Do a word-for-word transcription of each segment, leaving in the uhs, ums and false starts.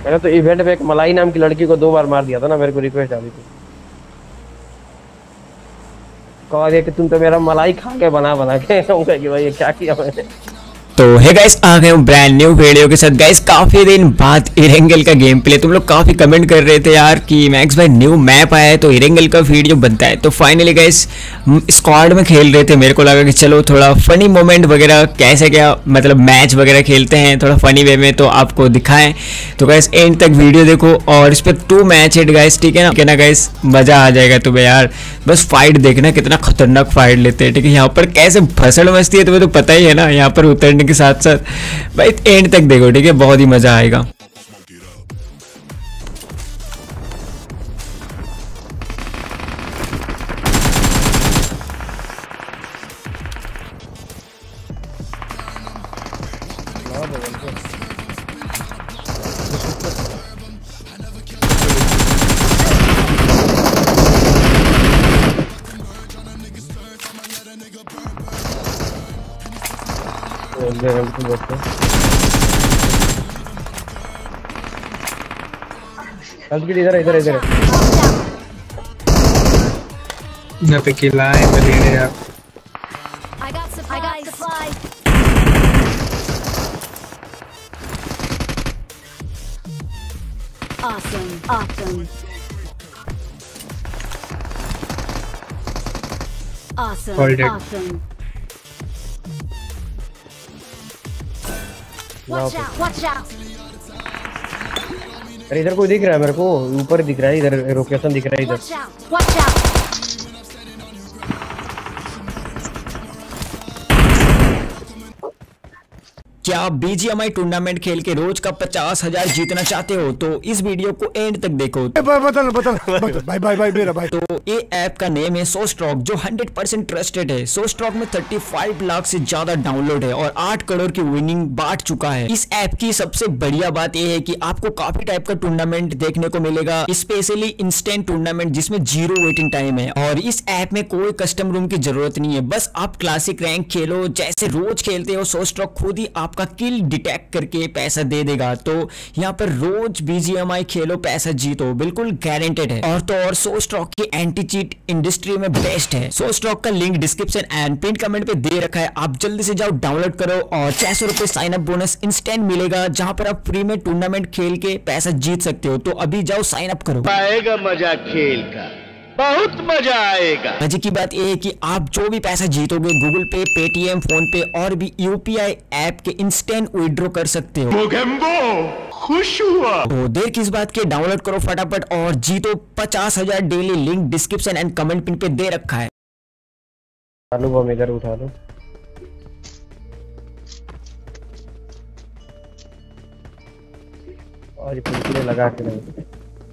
मैंने तो इवेंट में एक मलाई नाम की लड़की को दो बार मार दिया था ना, मेरे को रिक्वेस्ट डाली थी, कहा गया कि तुम तो मेरा मलाई खा के बना बना के कि भाई ये क्या किया मैंने। तो है गाइस, आ गए हूँ ब्रांड न्यू वीडियो के साथ। गाइस काफी दिन बाद इरेंगल का गेम प्ले, तुम लोग काफी कमेंट कर रहे थे यार कि मैक्स भाई न्यू मैप आया है तो इरेंगल का वीडियो बनता है। तो फाइनली गाइस स्क्वाड में खेल रहे थे, मेरे को लगा कि चलो थोड़ा फनी मोमेंट वगैरह कैसे क्या मतलब मैच वगैरह खेलते हैं थोड़ा फनी वे में, तो आपको दिखाएं। तो गाइस एंड तक वीडियो देखो, और इस पर टू मैच है गाइस, ठीक है ना, ठीक है ना गाइस, मजा आ जाएगा तुम्हें यार। बस फाइट देखना कितना खतरनाक फाइट लेते हैं, ठीक है। यहाँ पर कैसे भसड़ मचती है तुम्हें तो पता ही है ना, यहाँ पर उतरने के साथ साथ भाई एंड तक देखो, ठीक है, बहुत ही मजा आएगा। इधर इधर इधर यहाँ पे किला है मैं लेने जा। I got supplies. I got supplies. Awesome. Awesome. Awesome. Hold it. Awesome. Watch out. Watch out. अरे इधर कोई दिख रहा है मेरे को, ऊपर दिख रहा है, इधर लोकेशन दिख रहा है इधर। Watch out. Watch out. क्या आप बीजीएमआई टूर्नामेंट खेल के रोज का पचास हजार जीतना चाहते हो तो इस वीडियो को एंड तक देखो। बता बता भाई भाई भाई मेरा भाई। तो ये ऐप का नेम है सो स्ट्रोक, जो हंड्रेड परसेंट ट्रस्टेड है। सो स्ट्रोक में पैंतीस लाख से ज्यादा डाउनलोड है और आठ करोड़ की विनिंग बांट चुका है। इस ऐप की सबसे बढ़िया बात यह है कि आपको काफी टाइप का टूर्नामेंट देखने को मिलेगा, स्पेशली इंस्टेंट टूर्नामेंट जिसमें जीरो वेटिंग टाइम है। और इस ऐप में कोई कस्टम रूम की जरूरत नहीं है, बस आप क्लासिक रैंक खेलो जैसे रोज खेलते हो। सो स्ट्रोक खुद ही आपका किल डिटेक्ट करके पैसा दे देगा। तो यहाँ पर रोज बीजीएमआई खेलो, पैसा जीतो, बिल्कुल गारंटेड है। और तो और सो स्ट्रोक की एंटी चीट इंडस्ट्री में बेस्ट है। सो स्ट्रोक का link description and pin comment पे दे रखा है, आप जल्दी से जाओ डाउनलोड करो और छह सौ रुपए साइन अप बोनस इंस्टेंट मिलेगा, जहां पर आप फ्री में टूर्नामेंट खेल के पैसा जीत सकते हो। तो अभी जाओ साइन अप करो, आएगा मजा खेल का, बहुत मजा आएगा। मजे की बात यह है कि आप जो भी पैसा जीतोगे Google Pay, Paytm, PhonePe और भी यूपीआई ऐप के इंस्टेंट विड्रॉ कर सकते हो। खुश हुआ। तो देर किस बात के, डाउनलोड करो फटाफट और जीतो पचास हजार daily. Link description and comment pin पे दे रखा है। उठा लो बम, इधर उठा लो। और ये पिछले लगा के नहीं।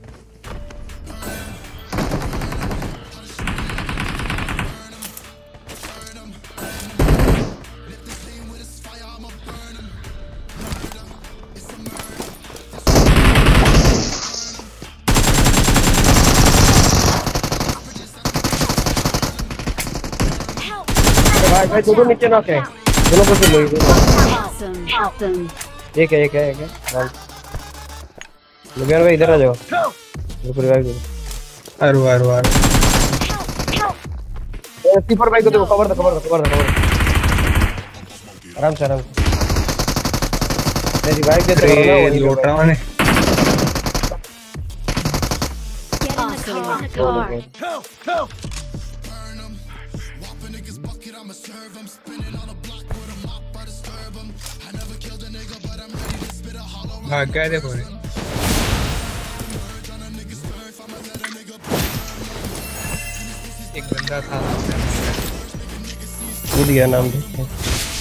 भाई भाई दोनों नीचे ना करें, दोनों को से लोगे। Awesome. Awesome. एक है एक है एक है लुबियान भाई इधर आ जाओ, रुको रिवाइव दो। अरु अरु अरु ए स्कीपर भाई को देखो, कवर दो कवर दो कवर दो कवर दो। आराम से आराम से मैं रिवाइव देते रहो ना, वही लौट रहा हूं। Awesome. भाग गए देखो रे। एक बंदा था कूद गया, नाम देखते हैं।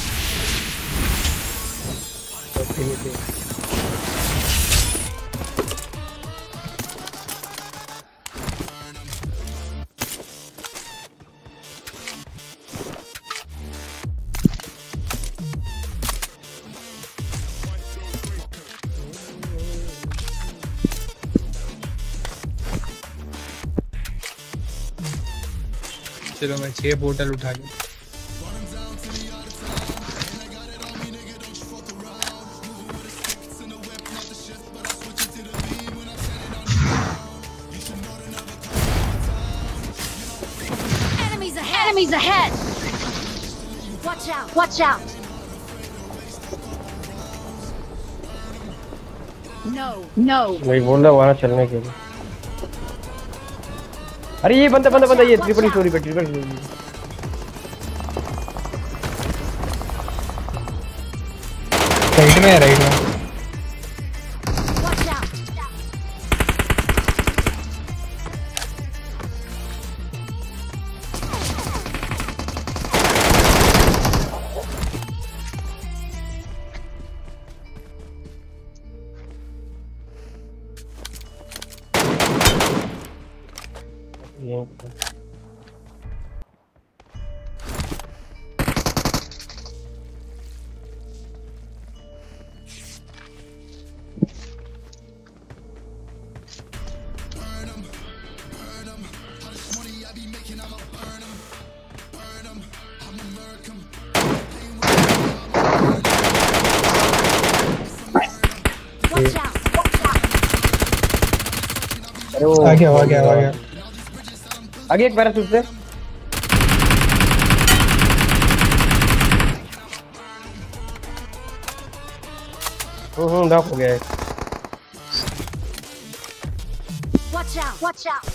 चलो मैं छह बोतल उठा लूं। Enemies ahead! Watch out! Watch out! No! No! भाई बोल रहा वहाँ चलने के लिए। अरे ये बंदा बंदा बंदा ये ट्रिपल स्टोरी पे ट्रिपल स्टोरी। राइट में राइट में Watch out! ये Watch out! अरे वो आ गया आ गया आ गया आगे एक पैराशूट से हम्म हम्म डॉक हो गया है। Watch out! Watch out!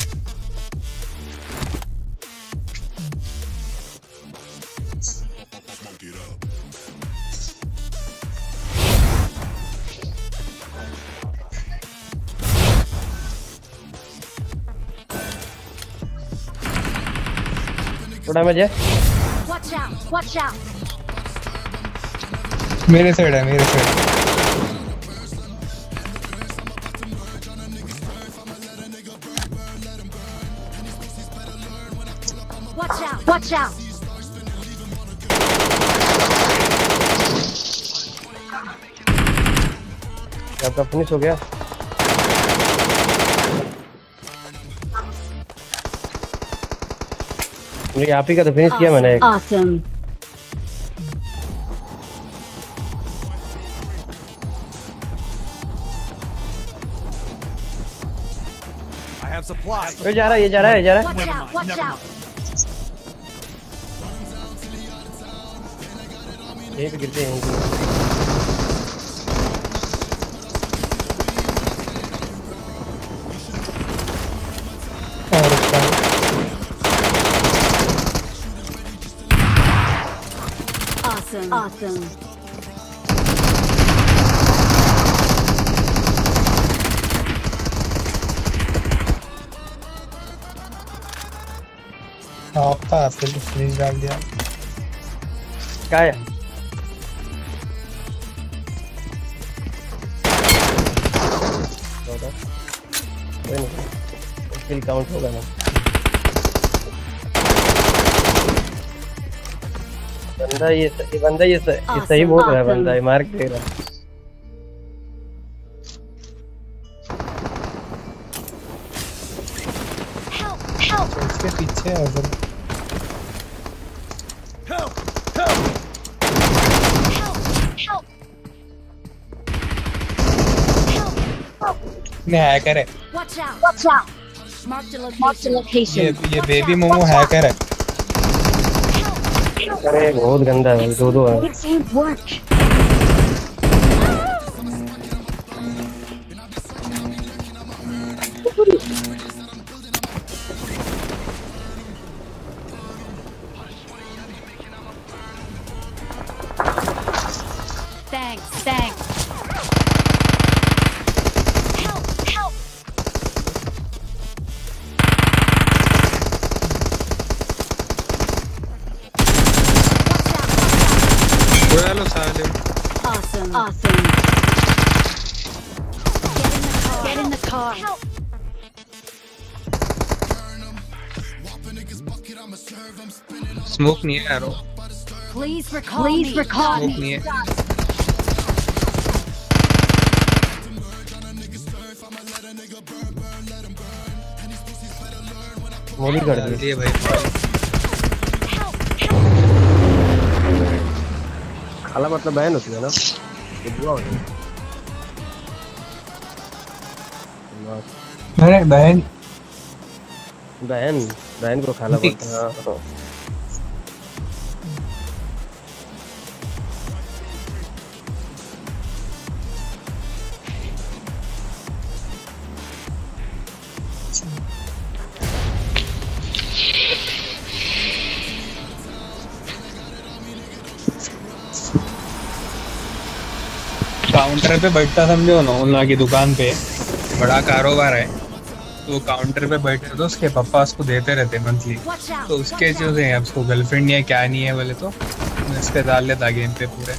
थोड़ा डैमेज है। Watch out! Watch out! मेरे साइड है मेरे side Watch out! Watch out! आपका फिनिश हो गया। मुझे आप ही का तो फिनिश किया मैंने। Awesome! I have supplies. ये जा रहा है ये जा रहा है ये जा रहा है। Watch out! Watch out! यहीं पे गिरते हैं यहीं पे। और उसका Awesome! Awesome! आपका फिर फ्रीज डाल दिया क्या है? कोई नहीं, किल काउंट होगा ना। बंदा ये ये बंदा ये सही, ये सही बोल रहा है बंदा, ये मार्क दे रहा है। Help! Help! इसके पीछे है उधर Help! Help! Help! Help! Help! ने हैकर है Watch out! Watch out! Mark the location. Mark the ये location. ये बेबी मोमो हैकर है अरे बहुत गंदा है, दो दो है। It won't work. Thanks. Thanks. Help! Help! उड़ा लो साले Awesome. Awesome. Get in the car. Get in the car. Help. Smoke नहीं है यार वो Please recall Please me. recall smoke me. नहीं है मोली कर डाल दी। दिए भाई खाला मतलब बहन होती है ना, ये बुआ होती है। अरे बहन बहन बहन को खाला बोलते हैं। हाँ, हाँ। काउंटर पे बैठता समझो ना, उन लोगों की दुकान पे बड़ा कारोबार है, तो काउंटर पे बैठे तो उसके पापा उसको देते रहते मंथली। Watch out! तो उसके Watch जो out! है उसको गर्लफ्रेंड नहीं है क्या नहीं है बोले तो इस पे डाल लेता गेम पे पूरे।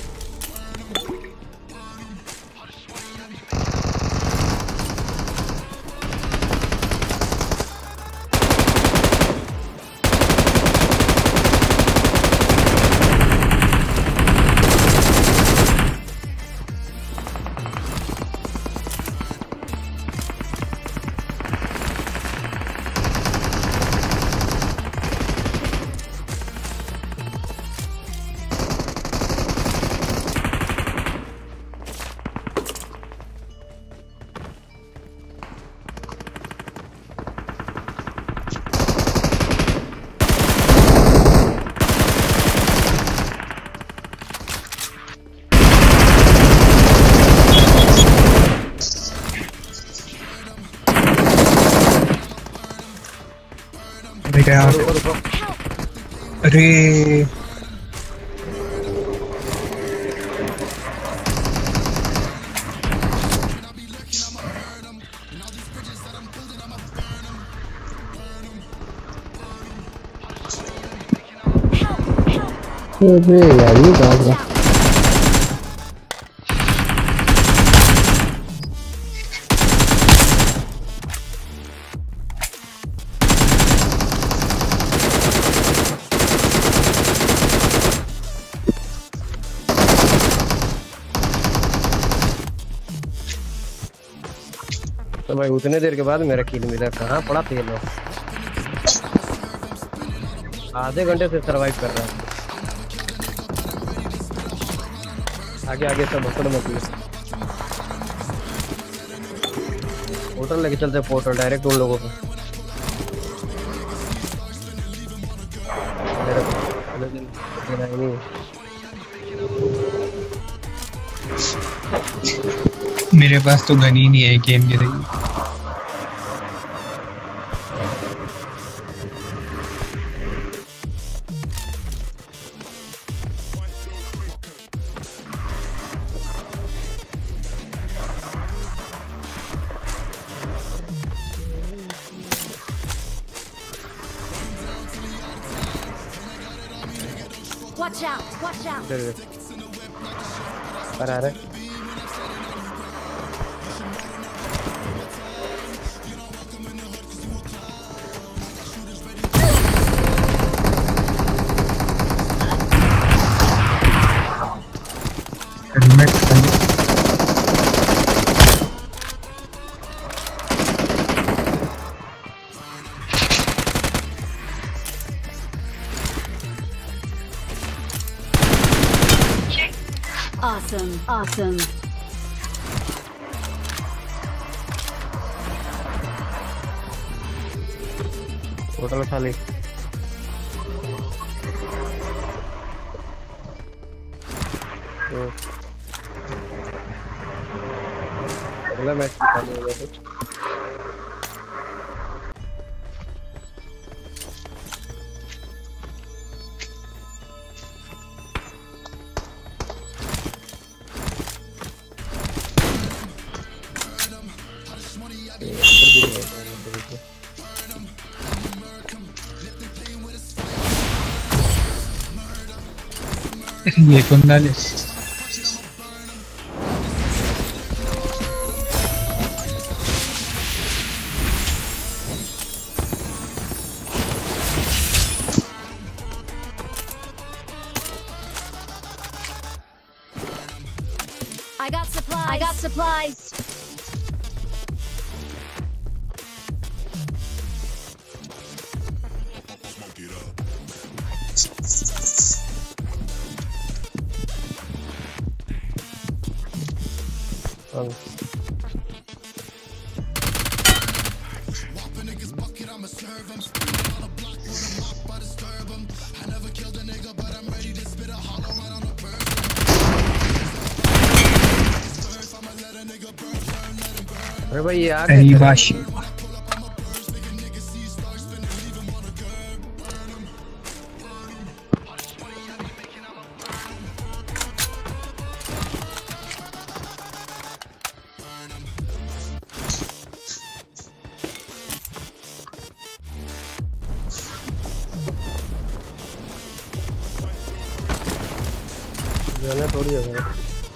क्या अरे अबे यार ये कहाँ गया? तो भाई उतने देर के बाद मेरा किल मिला, कहाँ पड़ा था ये लोग? आधे घंटे से सरवाइव कर रहा है। आगे आगे सब होटल में थी। होटल लेके चलते पोर्टल डायरेक्ट उन लोगों को। मेरे पास तो गन ही नहीं है गेम की रही। Watch out! Watch out! पर आ रहे Awesome! Awesome! होटल खाली। तो अगला मैच खाली हो गया कुछ। ये Kundan I got supplies! I got supplies! Um, अरे भाई ये आ गए बाशी मैंने थोड़ी हो गया।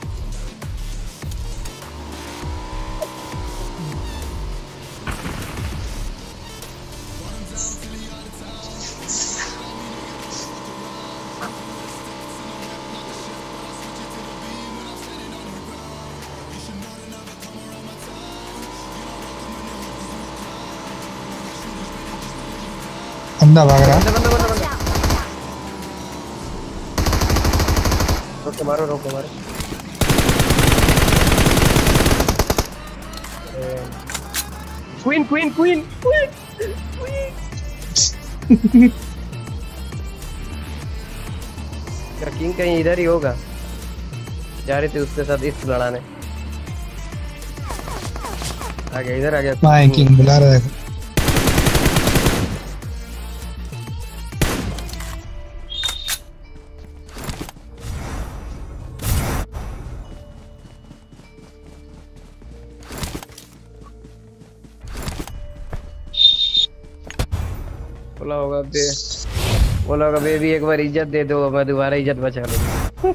बंदा भाग रहा है। बंदा बंदा बंदा Watch बंदा out! रोक के मारो रोक के मारो। क्वीन क्वीन क्वीन क्वीन क्या किंग कहीं इधर ही होगा? जा रहे थे उसके साथ इस लड़ाने। आ गया इधर आ गया। माय किंग बुला रहा है। बोला होगा बे बोला होगा बेबी एक बार इज्जत दे दो, मैं दोबारा इज्जत बचा लूंगा।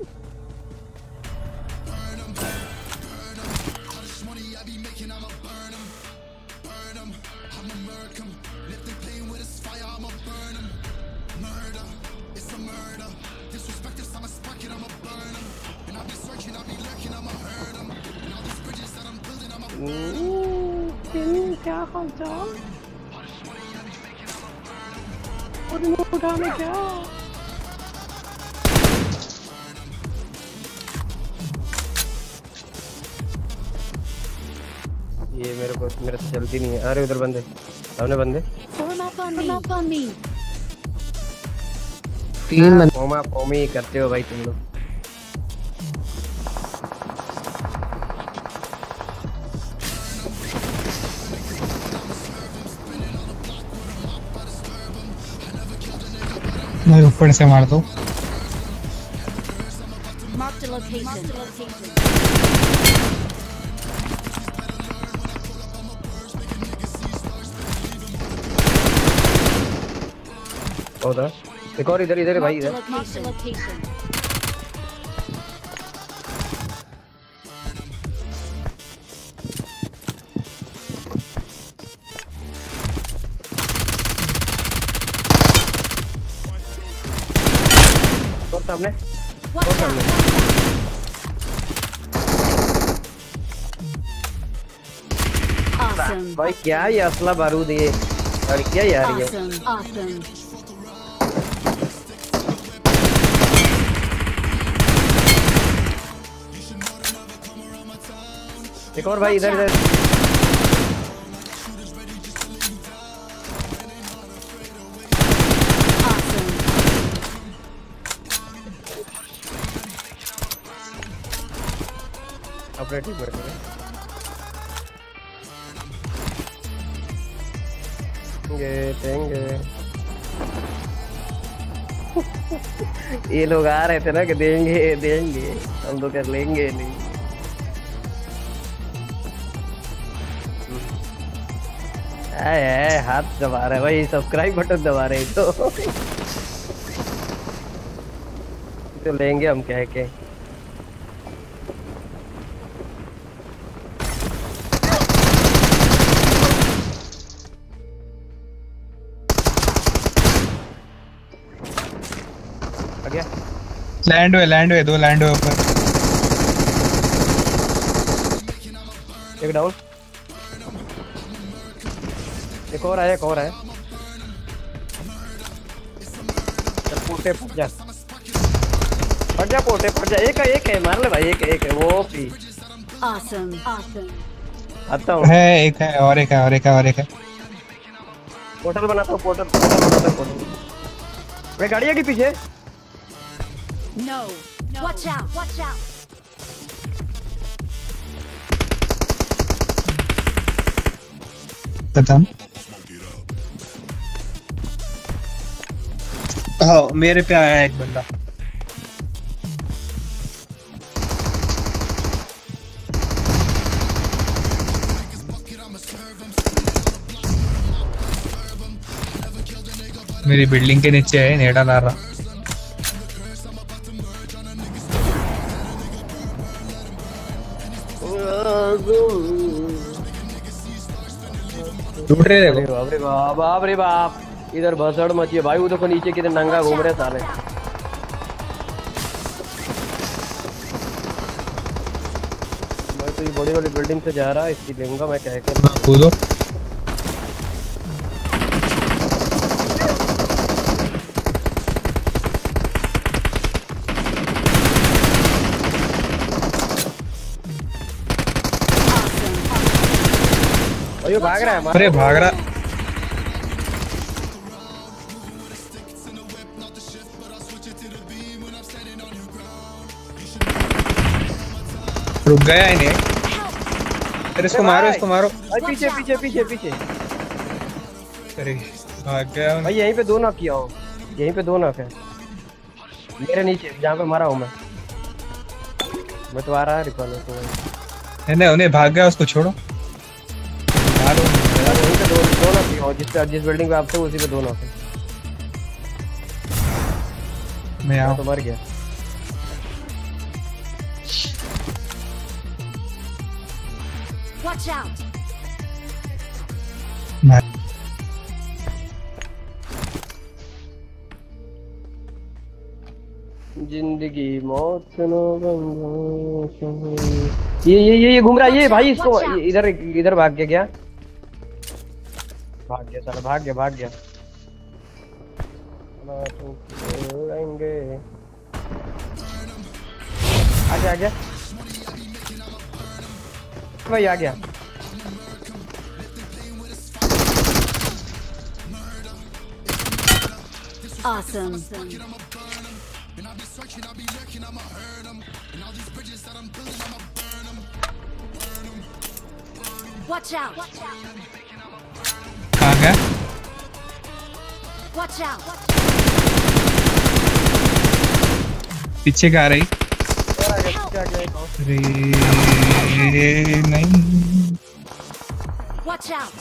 क्या हाल चाल? क्या ये मेरे को मेरे से चलती नहीं है। अरे उधर बंदे सामने बंदे Form up on me. Form up on me. तीन बंदे पोमा पोमी करते हो भाई तुम लोग। मैं ऊपर से मार दूं। Mark the location. Mark the location. उधर एक और इधर इधर भाई Mark the इधर। location. Location. और सामने Watch और out! सामने Awesome. भाई क्या ये असला बारूद ये लड़कियां यार ये। Awesome. Awesome. एक और भाई इधर इधर। Awesome. अपने टीम में ये देंगे। ये लोग आ रहे थे ना कि देंगे देंगे, हम तो कर लेंगे नहीं। आए आए हाथ दबा रहे भाई, सब्सक्राइब बटन दबा रहे तो तो लेंगे हम कह के। आ गया लैंड हुए लैंड हुए दो लैंड हुए ऊपर। एक डाउन, एक और आया एक और आया। चल पोटे फट जा फट जा पोटे फट जा। एक है एक है मार ले भाई, एक है एक है वो भी। Awesome. Awesome. आता हूँ है एक है और एक है और एक है और एक है। पोर्टल बनाता हूँ, पोर्टल पोर्टल बनाता हूँ पोर्टल। अरे गाड़ी है कि पीछे? No. No. Watch out. Watch out. खत्म। हाँ मेरे पे आया एक बंदा। मेरी बिल्डिंग के नीचे है, नेड़ा ला रहा। लूट रहे अरे देखो। बाप रे बाप बाप रे बाप, इधर भसड़ मची है भाई। वो देखो नीचे कितने नंगा घूम रहे साले। मैं तो ये बड़ी वाली बिल्डिंग से जा रहा है, इसकी लूंगा मैं कह के। कूदो। अयो भाग रहा है हमारा। अरे भाग रहा। रुक गया ही नहीं। अरे इसको मारो, इसको मारो। भाई पीछे पीछे पीछे पीछे। अरे भाग गया। भाई यहीं पे दो नॉक किया हूँ, यहीं पे दो नॉक है मेरे नीचे जहाँ पे मारा हूँ मैं। मैं तो आ रहा है रिकॉल तो। नहीं उन्हें भाग गया, उसको छोड़ो। मारो। वहीं पे दो दो नॉक किया हूँ, जिस पे जिस बिल्डिंग पे आप थे उसी पे दो नॉक है। मैं मैं आऊँ। तो मर गया। Watch out! जिंदगी मौत न बंधो। ये ये ये ये घूम रहा है ये भाई। इसको ये इधर इधर भाग गया क्या? भाग गया साला, भाग गया भाग गया। छोड़ेंगे। आ गया आ गया भाई, आ गया। Awesome. Watch out! कहाँ गया? Watch out! पीछे का आ रही। अरे नहीं। Watch out!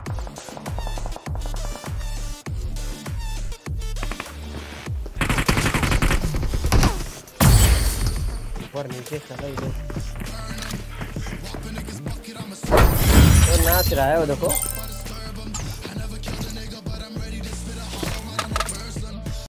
ऊपर नीचे साला इधर तो नाच रहा है वो देखो।